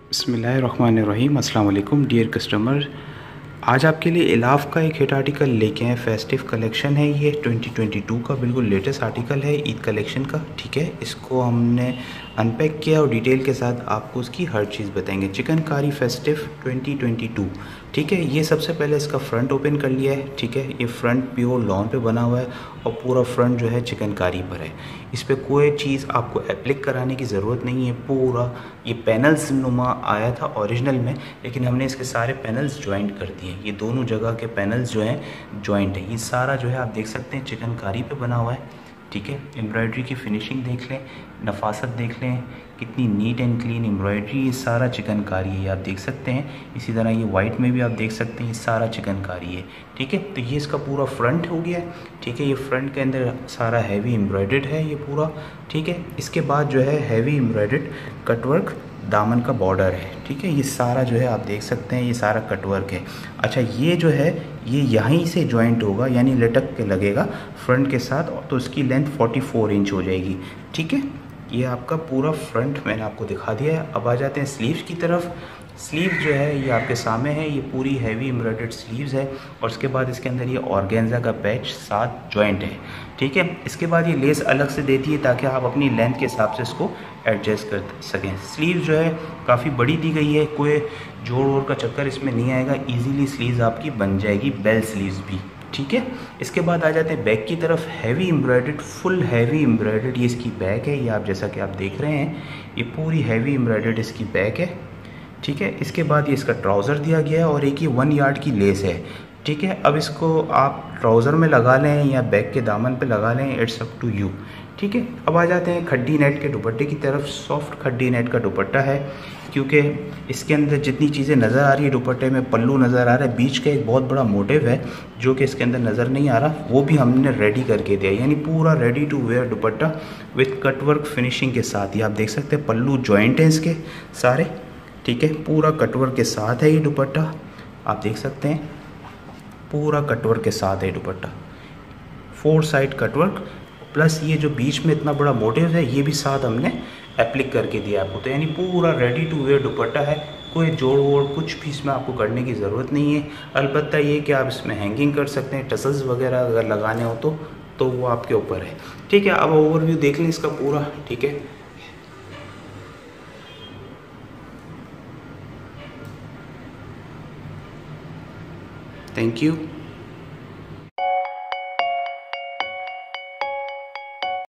बिस्मिल्लाहिर्रहमानिर्रहीम। अस्सलाम वालेकुम डियर कस्टमर, आज आपके लिए इलाफ का एक हिट आर्टिकल लेके आए। फेस्टिव कलेक्शन है ये 2022 का, बिल्कुल लेटेस्ट आर्टिकल है ईद कलेक्शन का। ठीक है, इसको हमने अनपैक किया और डिटेल के साथ आपको उसकी हर चीज़ बताएंगे। चिकनकारी फेस्टिव 2022। ठीक है, ये सबसे पहले इसका फ्रंट ओपन कर लिया है। ठीक है, ये फ्रंट प्योर लॉन पे बना हुआ है और पूरा फ्रंट जो है चिकनकारी पर है। इस पर कोई चीज़ आपको एप्लिक कराने की ज़रूरत नहीं है। पूरा ये पैनल्स नुमा आया था ओरिजिनल में, लेकिन हमने इसके सारे पैनल्स ज्वाइंट कर दिए। ये दोनों जगह के पैनल्स जो हैं ज्वाइंट है। ये सारा जो है आप देख सकते हैं चिकनकारी पे बना हुआ है। ठीक है, एम्ब्रॉयडरी की फिनिशिंग देख लें, नफासत देख लें, कितनी नीट एंड क्लीन एम्ब्रॉयडरी। ये सारा चिकनकारी है, ये आप देख सकते हैं। इसी तरह ये वाइट में भी आप देख सकते हैं, ये सारा चिकनकारी है। ठीक है, तो ये इसका पूरा फ्रंट हो गया। ठीक है, ये फ्रंट के अंदर सारा हैवी एम्ब्रॉयडर्ड है ये पूरा। ठीक है, इसके बाद जो है हैवी एम्ब्रॉयडर्ड कटवर्क दामन का बॉर्डर है। ठीक है, ये सारा जो है आप देख सकते हैं, ये सारा कटवर्क है। अच्छा, ये जो है ये यहीं से जॉइंट होगा, यानी लटक के लगेगा फ्रंट के साथ, तो इसकी लेंथ 44 इंच हो जाएगी। ठीक है, ये आपका पूरा फ्रंट मैंने आपको दिखा दिया है। अब आ जाते हैं स्लीव्स की तरफ। स्लीव जो है ये आपके सामने है, ये पूरी हैवी एम्ब्रॉयडर्ड स्लीव्स है और उसके बाद इसके अंदर ये ऑर्गेन्जा का पैच साथ जॉइंट है। ठीक है, इसके बाद ये लेस अलग से देती है ताकि आप अपनी लेंथ के हिसाब से इसको एडजस्ट कर सकें। स्लीव जो है काफ़ी बड़ी दी गई है, कोई जोड़ वोड़ का चक्कर इसमें नहीं आएगा। ईजीली स्लीव्स आपकी बन जाएगी, बेल स्लीव्स भी। ठीक है, इसके बाद आ जाते हैं बैक की तरफ। Heavy embroidered, full heavy embroidered ये इसकी बैक है। ये आप जैसा कि आप देख रहे हैं, ये पूरी हैवी एम्ब्रॉयडर्ड इसकी बैक है। ठीक है, इसके बाद ये इसका ट्राउज़र दिया गया है और एक ये 1 यार्ड की लेस है। ठीक है, अब इसको आप ट्राउज़र में लगा लें या बैक के दामन पे लगा लें, इट्स अप टू यू। ठीक है, अब आ जाते हैं खड्डी नेट के दुपट्टे की तरफ। सॉफ्ट खड्डी नेट का दुपट्टा है, क्योंकि इसके अंदर जितनी चीज़ें नज़र आ रही है दुपट्टे में, पल्लू नज़र आ रहा है, बीच का एक बहुत बड़ा मोटिव है जो कि इसके अंदर नज़र नहीं आ रहा, वो भी हमने रेडी करके दिया। यानी पूरा ready to wear dupatta with cutwork finishing के साथ। ये आप देख सकते हैं, पल्लू जॉइंट हैं इसके सारे। ठीक है, पूरा कटवर्क के साथ है ये दुपट्टा, आप देख सकते हैं, पूरा कटवर्क के साथ है दुपट्टा। 4 साइड कटवर्क प्लस ये जो बीच में इतना बड़ा मोटिव है, ये भी साथ हमने एप्लिक करके दिया आपको। तो यानी पूरा रेडी टू वेयर दुपट्टा है, कोई जोड़ वोड़ कुछ भी इसमें आपको करने की ज़रूरत नहीं है। अलबत्ता ये कि आप इसमें हैंगिंग कर सकते हैं, टसल्स वगैरह अगर लगाने हो तो वो आपके ऊपर है। ठीक है, अब ओवरव्यू देख लें इसका पूरा। ठीक है, थैंक यू।